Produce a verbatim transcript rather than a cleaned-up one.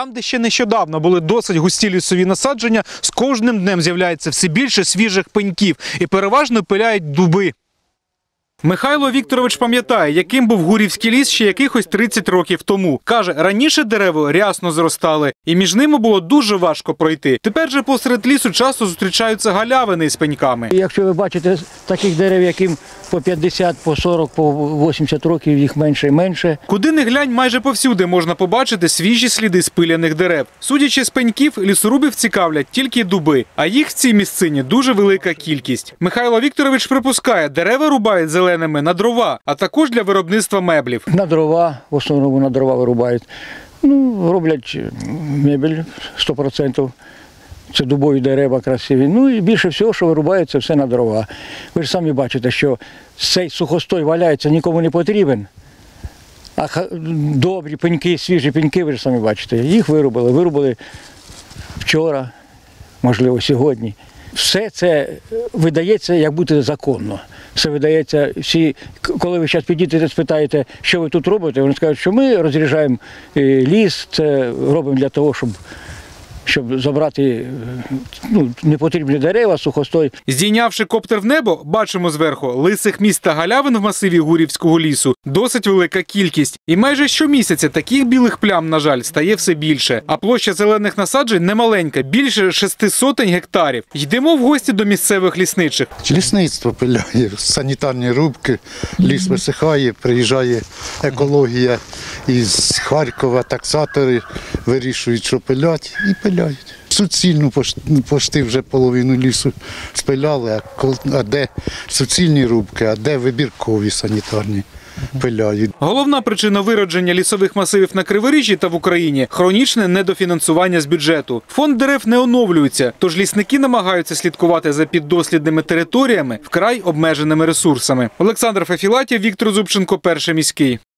Там, де ще нещодавно були досить густі лісові насадження, з кожним днем з'являється все більше свіжих пеньків і переважно пиляють дуби. Михайло Вікторович пам'ятає, яким був Гурівський ліс ще якихось тридцять років тому. Каже, раніше дерева рясно зростали, і між ними було дуже важко пройти. Тепер же посеред лісу часто зустрічаються галявини з пеньками. Якщо ви бачите таких дерев, яким по п'ятдесят, по сорок, по вісімдесят років, їх менше і менше. Куди не глянь, майже повсюди можна побачити свіжі сліди спиляних дерев. Судячи з пеньків, лісорубів цікавлять тільки дуби, а їх в цій місцині дуже велика кількість. Михайло Вікторович припускає, дерева рубають зеленими на дрова, а також для виробництва меблів. На дрова, в основному на дрова вирубають. Ну, роблять мебель сто відсотків. Це дубові дерева красиві. Ну і більше всього, що вирубається, все на дрова. Ви ж самі бачите, що цей сухостой валяється, нікому не потрібен. А добрі пеньки, свіжі пеньки, ви ж самі бачите, їх вирубали. Вирубали вчора, можливо, сьогодні. Все це видається, як бути законно. Все видається, всі, коли ви зараз підійдете і спитаєте, що ви тут робите, вони скажуть, що ми розріжаємо ліс, це робимо для того, щоб щоб забрати ну, непотрібні дерева, сухостой. Здійнявши коптер в небо, бачимо зверху, лисих місць та галявин в масиві Гурівського лісу досить велика кількість. І майже щомісяця таких білих плям, на жаль, стає все більше. А площа зелених насаджень немаленька, більше шести сотень гектарів. Йдемо в гості до місцевих лісничих. Лісництво пиляє, санітарні рубки, ліс висихає, приїжджає екологія із Харкова, таксатори вирішують, що пилять, і пиляють. Суцільну пошти вже половину лісу спиляли, а де суцільні рубки, а де вибіркові санітарні пиляють. Головна причина виродження лісових масивів на Криворіжжі та в Україні – хронічне недофінансування з бюджету. Фонд дерев не оновлюється, тож лісники намагаються слідкувати за піддослідними територіями вкрай обмеженими ресурсами. Олександр Фефілатів, Віктор Зубченко, Перший міський.